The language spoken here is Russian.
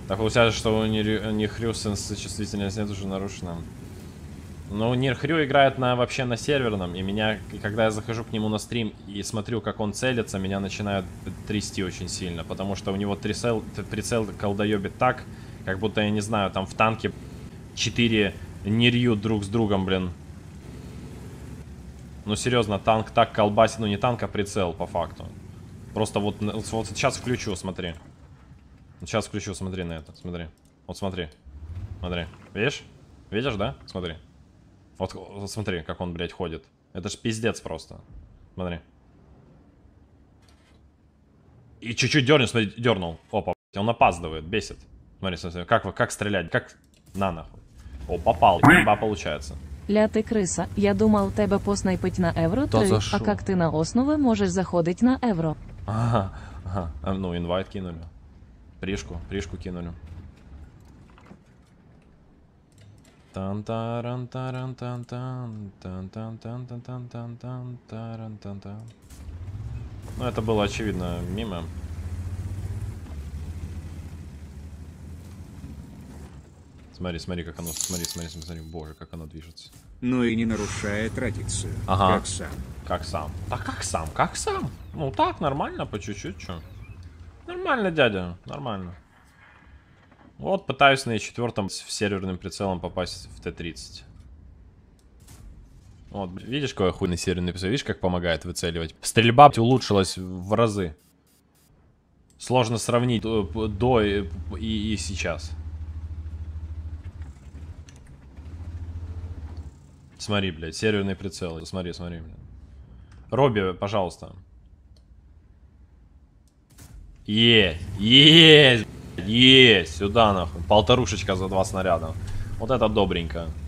Так получается, что у Нихрю чувствительность нет уже нарушена. Ну, Нирхрю играет вообще на серверном, и меня, когда я захожу к нему на стрим и смотрю, как он целится, меня начинает трясти очень сильно, потому что у него прицел колдоебит так, как будто, я не знаю, там в танке 4 Нирью друг с другом, блин. Ну, серьезно, танк так колбасит, ну не танк, а прицел, по факту. Просто вот сейчас включу, смотри. Сейчас включу, смотри на это, смотри. Вот смотри, смотри, видишь? Видишь, да? Смотри. Вот смотри, как он, блядь, ходит. Это ж пиздец просто. Смотри. И чуть-чуть дернул, смотри, дернул. Опа, он опаздывает, бесит. Смотри, смотри, как стрелять, как на нахуй. О, попал, имба получается. Ля ты крыса, я думал тебе поснайпить на Евро 3, а как ты на основы можешь заходить на Евро? Ага, ага. Ну, инвайт кинули. Пришку кинули. Ну, это было очевидно мимо. Смотри, как оно, смотри, боже, как оно движется. Ну и не нарушая традицию. Ага. Как сам. Как сам? Да как сам? Ну так, нормально, по чуть-чуть, чё. Нормально, дядя, нормально. Вот, пытаюсь на E4 с серверным прицелом попасть в Т-30. Вот, видишь, какой охуенный серверный прицел? Видишь, как помогает выцеливать? Стрельба улучшилась в разы. Сложно сравнить до и сейчас. Смотри, блядь, серверный прицел. Смотри, блядь. Робби, пожалуйста. Есть, сюда нахуй. Полторушечка за 2 снаряда. Вот это добренько.